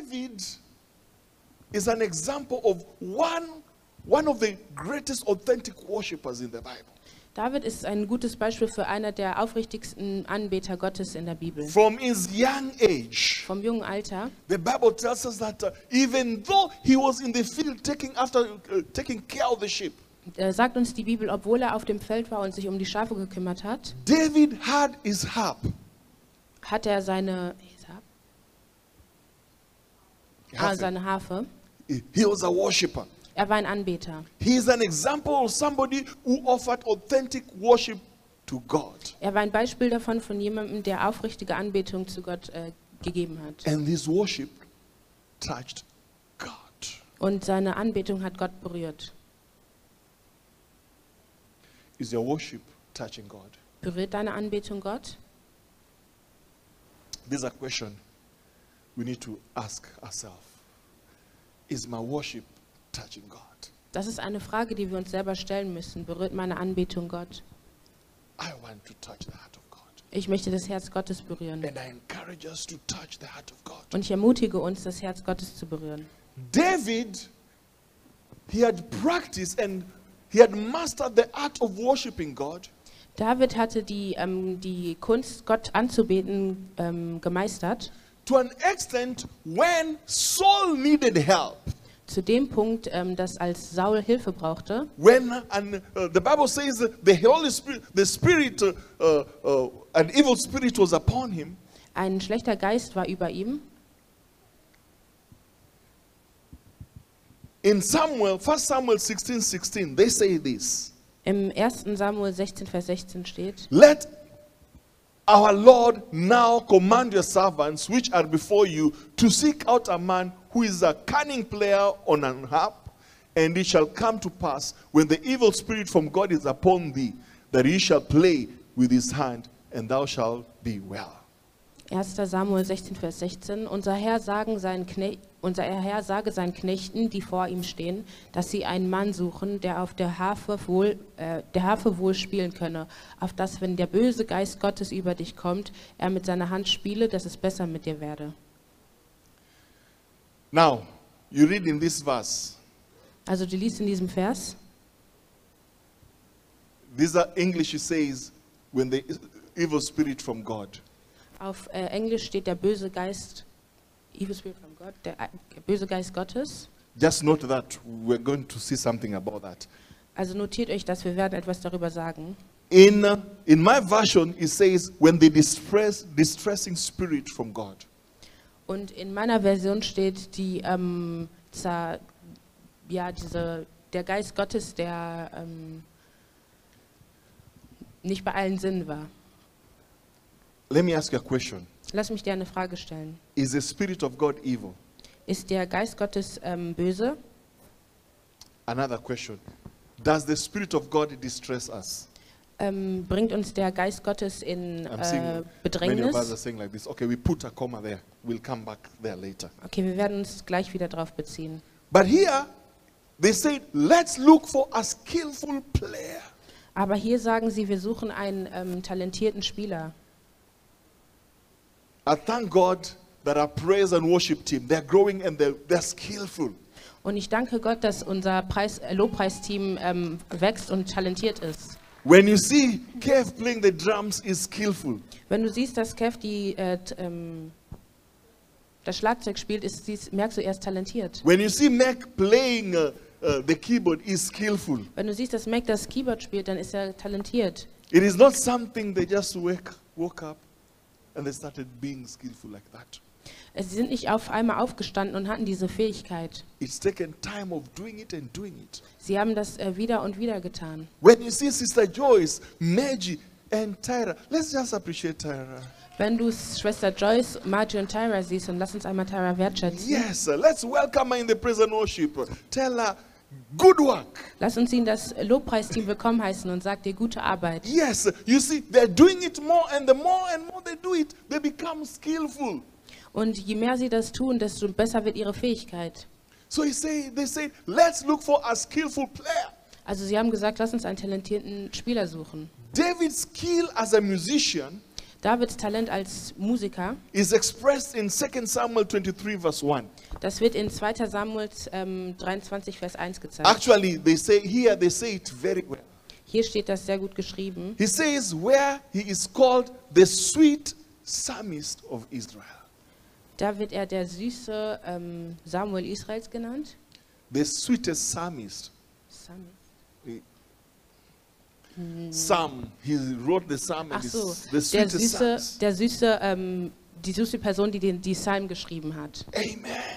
David is an example of one of the greatest authentic worshippers in the Bible. David ist ein gutes Beispiel für einer der aufrichtigsten Anbeter Gottes in der Bibel. From his young age, Vom jungen Alter. the Bible tells us that even though he was in the field taking care of the sheep, Sagt uns die Bibel, obwohl er auf dem Feld war und sich um die Schafe gekümmert hat, David had his harp. hat er seine Harfe. He was a worshipper. Er war ein Anbeter. He is an example of somebody who offered authentic worship to God. Er war ein Beispiel davon von jemandem, der aufrichtige Anbetung zu Gott gegeben hat. And this worship touched God. Und seine Anbetung hat Gott berührt. Is your worship touching God? Berührt deine Anbetung Gott? This is a question we need to ask ourselves. Is my worship touching God? Das ist eine Frage, die wir uns selber stellen müssen. Berührt meine Anbetung Gott? I want to touch the heart of God. Ich möchte das Herz Gottes berühren. And I encourage us to touch the heart of God. Und ich ermutige uns, das Herz Gottes zu berühren. David, he had practiced and he had mastered the art of worshiping God. David hatte die Kunst, Gott anzubeten, gemeistert. To an extent when Saul needed help. Zu dem Punkt, dass als Saul Hilfe brauchte. When the Bible says the Holy Spirit, an evil spirit was upon him. Ein schlechter Geist war über ihm. In 1 Samuel 16:16, they say this. Im 1. Samuel 16, Vers 16 steht: Let our Lord now command your servants which are before you to seek out a man who is a cunning player on an harp, and it shall come to pass when the evil spirit from God is upon thee, that he shall play with his hand, and thou shalt be well. 1. Samuel 16, Vers 16. Unser Herr sage seinen Knechten, die vor ihm stehen, dass sie einen Mann suchen, der auf der Harfe wohl spielen könne, auf dass, wenn der böse Geist Gottes über dich kommt, er mit seiner Hand spiele, dass es besser mit dir werde. Now, you read in this verse. Also du liest in diesem Vers. This English says, when the evil spirit from God. Auf Englisch steht der böse Geist, evil spirit from God, der böse Geist Gottes. Just note that we're going to see something about that. Also notiert euch das, wir werden etwas darüber sagen. In my version, it says, when the distressing spirit from God. Und in meiner Version steht der Geist Gottes, der nicht bei allen Sinnen war. Let me ask you a question. Lass mich dir eine Frage stellen. Is the Spirit of God evil? Ist der Geist Gottes böse? Another question. Does the Spirit of God distress us? Bringt uns der Geist Gottes in Many of us are Bedrängnis? saying like this. Okay, we put a comma there. We'll come back there later. Okay, wir werden uns gleich wieder darauf beziehen. But here, they said, let's look for a skillful player. Aber hier sagen sie, wir suchen einen talentierten Spieler. I thank God that our praise and worship team, they're growing and they're skillful. Und ich danke Gott, dass unser Lobpreisteam wächst und talentiert ist. When you see Kev playing the drums, is skillful. Wenn du siehst, dass Kev das Schlagzeug spielt, merkst du, er ist talentiert. When you see Mac playing the keyboard, is skillful. Wenn du siehst, dass Mac das Keyboard spielt, dann ist er talentiert. It is not something they just woke up and they started being skillful like that. Sie sind nicht auf einmal aufgestanden und hatten diese Fähigkeit. It's taken time of doing it and doing it. Sie haben das wieder und wieder getan. When you see Sister Joyce, Meji and Tyra, let's just appreciate Tyra. Wenn du Schwester Joyce, Margie und Tyra siehst, und lass uns einmal Tyra wertschätzen. Yes, let's welcome her in the praise and worship. Tell her, good work. Lass uns ihnen das Lobpreisteam willkommen heißen und sag dir gute Arbeit. Yes, you see, they're doing it more and more they do it, they become skillful. Und je mehr sie das tun, desto besser wird ihre Fähigkeit. So they say, let's look for a skillful player. Also sie haben gesagt, lass uns einen talentierten Spieler suchen. David's skill as a musician Davids Talent als Musiker, is expressed in 2 Samuel 23 verse 1. das wird in 2. Samuel 23, Vers 1 gezeigt. Actually, they say it very well. Hier steht das sehr gut geschrieben. He says where he is called the sweet psalmist of Israel. Da wird er der süße Samuel Israels genannt. The sweetest psalmist. Psalm. He wrote the psalm and Ach so, the sweetest psalms. die süße Person, die die Psalm geschrieben hat. Amen.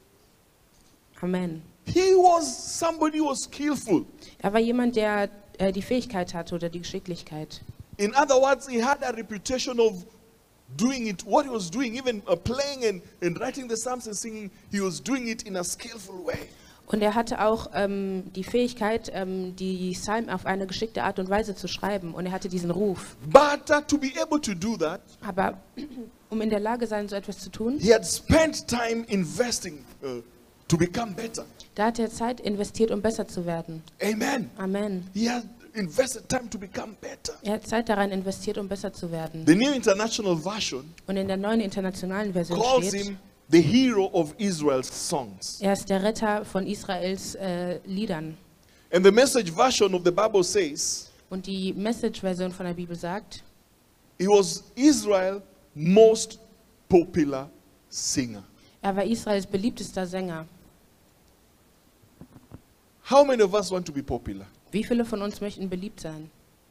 Amen. He was somebody who was skillful. Er war jemand, der die Fähigkeit hatte oder die Geschicklichkeit. In other words, he had a reputation of doing it, what he was doing, even playing and writing the psalms and singing, he was doing it in a skillful way. Und er hatte auch die Fähigkeit, die Psalmen auf eine geschickte Art und Weise zu schreiben. Und er hatte diesen Ruf. But to be able to do that, Aber um in der Lage sein, so etwas zu tun, he had spent time investing to become better. da hat er Zeit investiert, um besser zu werden. Amen. Amen. He had invested time to become better. Er hat Zeit daran investiert, um besser zu werden. The New International Version Und in der neuen internationalen Version calls steht, him the hero of Israel's songs. er ist der Retter von Israels Liedern. And the Message version of the Bible says Und die Message-Version von der Bibel sagt, he was Israel's most popular singer. er war Israels beliebtester Sänger. How many of us want to be popular? Wie viele von uns möchten beliebt sein?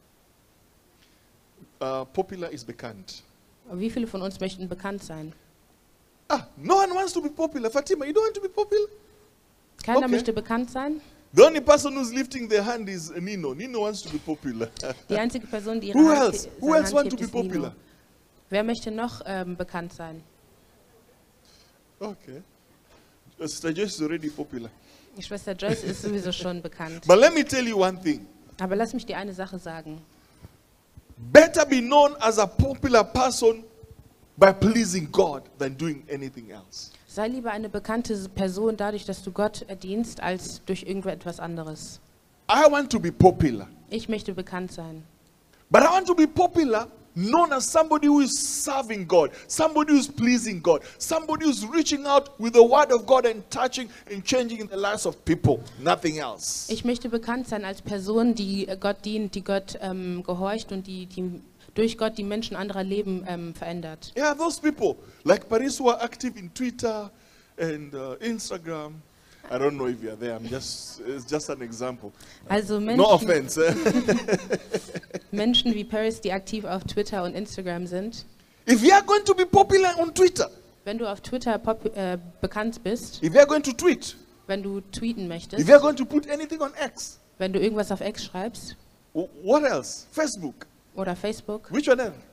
Popular is bekannt. Wie viele von uns möchten bekannt sein? No one wants to be popular. Fatima, you don't want to be popular? Keiner Okay. möchte bekannt sein. The only person who's lifting their hand is Nino. Nino wants to be popular. Die einzige Person, die ihre Who Hand, else? seine Who else Hand want to hebt, be ist Nino. popular? Wer möchte noch bekannt sein? Okay. Sister Joyce is already popular. Die Schwester Joyce ist sowieso schon bekannt. But let me tell you one thing. Aber lass mich dir eine Sache sagen. Better be known as a popular person by pleasing God than doing anything else. Sei lieber eine bekannte Person dadurch, dass du Gott dienst, als durch irgendetwas anderes. I want to be popular. Ich möchte bekannt sein. But I want to be popular, known as somebody who is serving God, somebody who is pleasing God, somebody who is reaching out with the word of God and touching and changing in the lives of people. Nothing else. Ich möchte bekannt sein als Person, die Gott dient, die Gott gehorcht und die durch Gott die Menschen anderer Leben verändert. Yeah, those people, like Paris, who are active in Twitter and Instagram. I don't know if you're there. It's just an example. Also No offense. Menschen wie Paris, die aktiv auf Twitter und Instagram sind. If you are going to be popular on Twitter, Wenn du auf Twitter bekannt bist, if you are going to tweet, wenn du tweeten möchtest, if you are going to put anything on X, wenn du irgendwas auf X schreibst what else? Facebook. oder Facebook Which one else?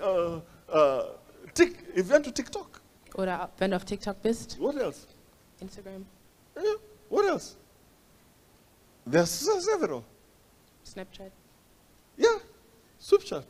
If you want to TikTok, oder wenn du auf TikTok bist, what else? Instagram, Yeah, what else? There's several. Snapchat. Yeah, Snapchat.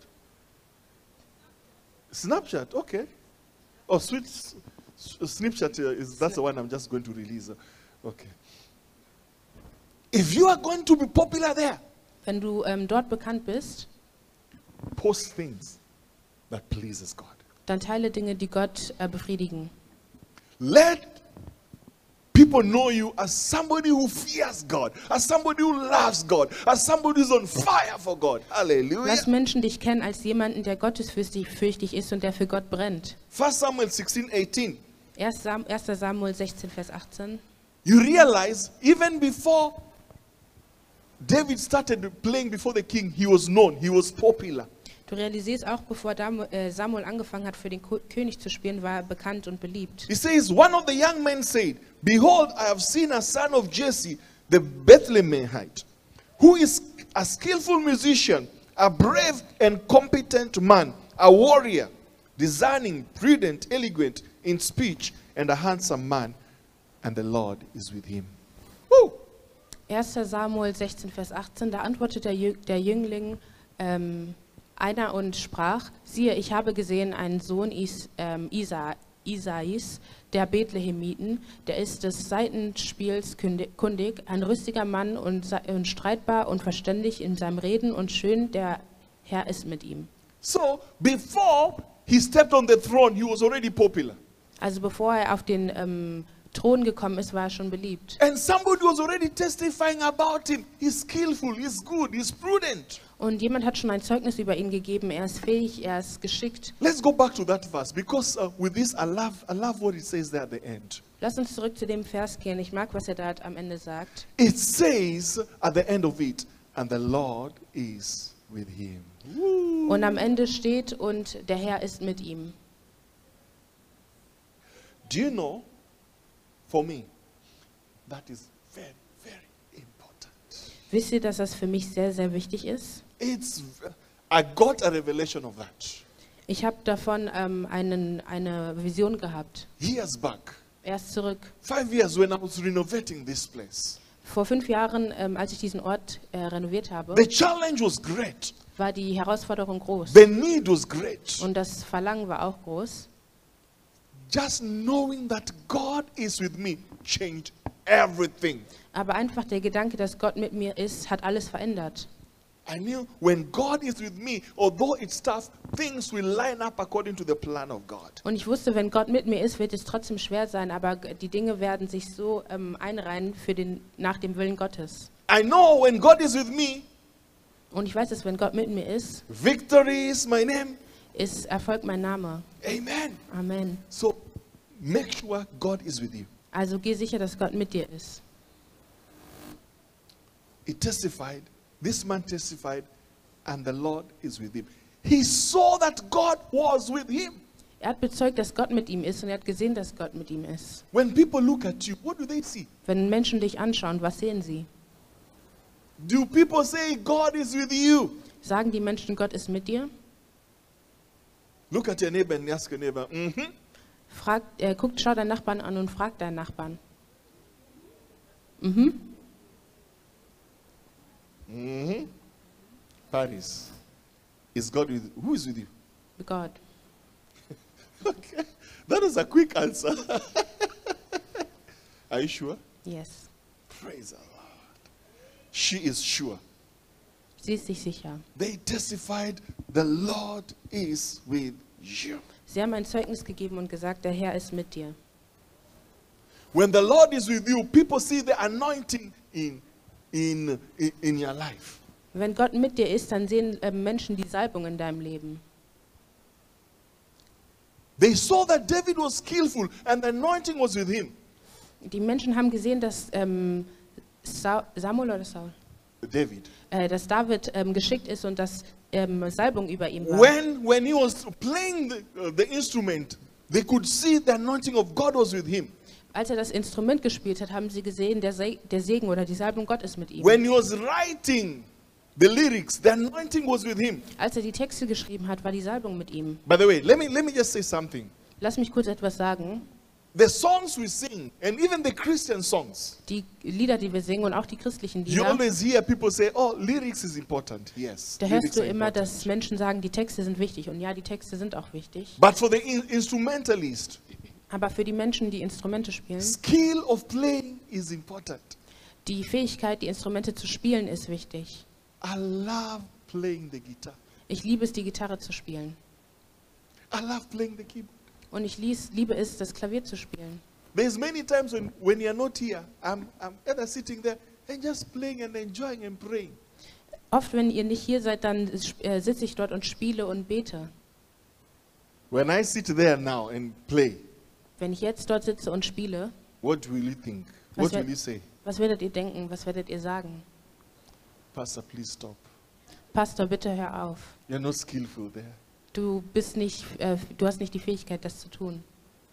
Snapchat, okay. Oh, Snapchat that's the one I'm just going to release. Okay. If you are going to be popular there, Wenn du dort bekannt bist, post things that pleases God. dann teile Dinge, die Gott befriedigen. Let people know you as somebody who fears God, as somebody who loves God, as somebody who's on fire for God. Hallelujah. Lass Menschen dich kennen als jemanden, der gottesfürchtig ist und der für Gott brennt. 1 Samuel 16:18. 1. Samuel 16, Vers 18. You realize even before David started playing before the king, he was known, he was popular. Du realisierst auch, bevor Samuel angefangen hat, für den König zu spielen, war er bekannt und beliebt. He says, one of the young men said, behold, I have seen a son of Jesse, the Bethlehemite, who is a skillful musician, a brave and competent man, a warrior, discerning, prudent, elegant in speech, and a handsome man, and the Lord is with him. Woo! 1. Samuel 16, Vers 18, da antwortete der Jüngling einer und sprach, siehe, ich habe gesehen einen Sohn Isais, der Bethlehemiten, der ist des Saitenspiels kundig, ein rüstiger Mann und streitbar und verständig in seinem Reden und schön, der Herr ist mit ihm. So, before he stepped on the throne, he was already popular. Also bevor er auf den Thron gekommen ist, war er schon beliebt. And somebody was already testifying about him. He's skillful, he's good, he's prudent. Und jemand hat schon ein Zeugnis über ihn gegeben. Er ist fähig, er ist geschickt. Let's go back to that verse because with this, I love what it says there at the end. Lass uns zurück zu dem Vers gehen. Ich mag, was er da am Ende sagt. It says at the end of it, and the Lord is with him. Und am Ende steht, und der Herr ist mit ihm. Do you know, for me, that is very, very important. Wisst ihr, dass das für mich sehr, sehr wichtig ist? I got a revelation of that Ich habe davon eine Vision gehabt. years back. Erst zurück. 5 years when I was renovating this place. Vor 5 Jahren, als ich diesen Ort renoviert habe, The challenge was great. war die Herausforderung groß. The need was great. Und das Verlangen war auch groß. Just knowing that God is with me changed everything. Aber einfach der Gedanke, dass Gott mit mir ist, hat alles verändert. I knew when God is with me, although it's tough, things will line up according to the plan of God. Und ich wusste, wenn Gott mit mir ist, wird es trotzdem schwer sein, aber die Dinge werden sich so einreihen nach dem Willen Gottes. I know when God is with me, Und ich weiß, dass wenn Gott mit mir ist, victory is my name. ist Erfolg mein Name. Amen. Amen. So make sure God is with you. Also geh sicher, dass Gott mit dir ist. He testified, this man testified, and the Lord is with him. He saw that God was with him. Er hat bezeugt, dass Gott mit ihm ist, und er hat gesehen, dass Gott mit ihm ist. When people look at you, what do they see? Wenn Menschen dich anschauen, was sehen sie? Do people say God is with you? Sagen die Menschen, Gott ist mit dir? Look at your neighbor and ask your neighbor, Schau deinen Nachbarn an und frag deinen Nachbarn. Paris, is God with you? Who is with you? Gott. Okay, that is a quick answer. Are you sure? Yes. Praise the Lord. She is sure. Sie ist sich sicher. They testified, the Lord is with you. Sie haben ein Zeugnis gegeben und gesagt, der Herr ist mit dir. When the Lord is with you, people see the anointing in your life. Wenn Gott mit dir ist, dann sehen Menschen die Salbung in deinem Leben. They saw that David was skillful and the anointing was with him. Die Menschen haben gesehen, dass dass David geschickt ist und dass Salbung über ihm war. When he was playing the instrument, they could see the anointing of God was with him. Als er das Instrument gespielt hat, haben sie gesehen, der Segen oder die Salbung Gottes mit ihm. When he was writing the lyrics, the anointing was with him. Als er die Texte geschrieben hat, war die Salbung mit ihm. By the way, let me just say something. Lass mich kurz etwas sagen. The songs we sing, and even the Christian songs, Die Lieder, die wir singen und auch die christlichen you Lieder, always hear people say, oh, lyrics is important. Yes, da lyrics hörst du are immer, important. dass Menschen sagen, die Texte sind wichtig. Und ja, die Texte sind auch wichtig. But for the instrumentalist, Aber für die Menschen, die Instrumente spielen, skill of playing is important. die Fähigkeit, die Instrumente zu spielen, ist wichtig. I love playing the guitar. Ich liebe es, die Gitarre zu spielen. I love playing the keyboard. Und ich liebe es, das Klavier zu spielen. There's many times when you're not here, I'm either sitting there and just playing and enjoying and praying. Oft, wenn ihr nicht hier seid, dann sitze ich dort und spiele und bete. When I sit there now and play, Wenn ich jetzt dort sitze und spiele, what will you think? Was What wär- will you say? was werdet ihr denken? Was werdet ihr sagen? Pastor, please stop. Pastor, bitte hör auf. You're not skillful there. Du hast nicht die Fähigkeit, das zu tun.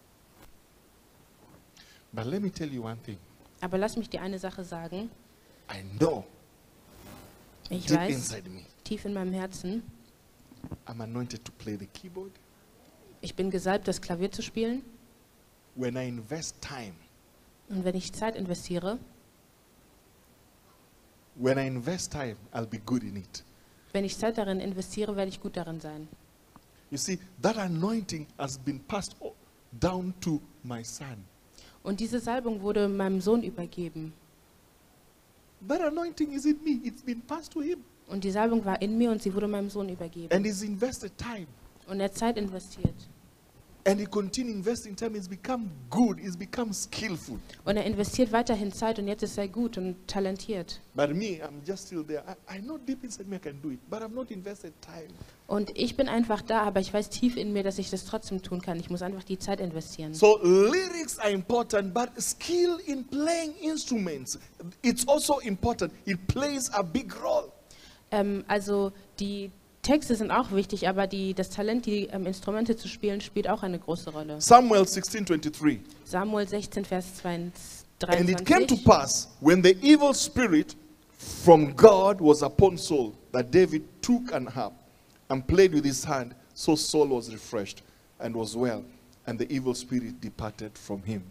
But let me tell you one thing. Aber lass mich dir eine Sache sagen. I know Ich deep weiß, inside me, tief in meinem Herzen, I'm anointed to play the keyboard. ich bin gesalbt, das Klavier zu spielen. When I invest time, Und wenn ich Zeit investiere, I'll be good in it. wenn ich Zeit darin investiere, werde ich gut darin sein. You see, that anointing has been passed down to my son. Und diese Salbung wurde meinem Sohn übergeben. That anointing is in me. It's been passed to him. Und die Salbung war in mir und sie wurde meinem Sohn übergeben. And he's invested time. Und er hat Zeit investiert. And he continued investing time. He's become good. He's become skillful. Und er investiert weiterhin Zeit und jetzt ist er gut und talentiert. But me, I'm just still there. I know deep inside me I can do it, but I've not invested time. Und ich bin einfach da, aber ich weiß tief in mir, dass ich das trotzdem tun kann. Ich muss einfach die Zeit investieren. So lyrics are important, but skill in playing instruments, it's also important. It plays a big role. Also die Texte sind auch wichtig, aber das Talent, die Instrumente zu spielen, spielt auch eine große Rolle. Samuel 16:23. Samuel 16, Vers And it came to 23. pass, when the evil spirit from God was upon Saul, that David took an harp and played with his hand, so Saul was refreshed and was well, and the evil spirit departed from him.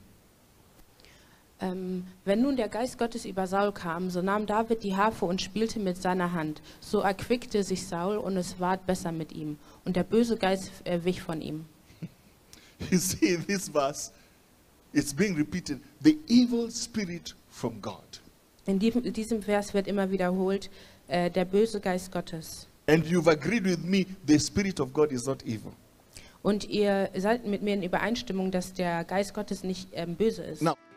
Wenn nun der Geist Gottes über Saul kam, so nahm David die Harfe und spielte mit seiner Hand. So erquickte sich Saul und es ward besser mit ihm. Und der böse Geist wich von ihm. You see, in this verse, it's being repeated, the evil spirit from God. In diesem Vers wird immer wiederholt, der böse Geist Gottes. And you've agreed with me, the spirit of God is not evil. Und ihr seid mit mir in Übereinstimmung, dass der Geist Gottes nicht böse ist. Now,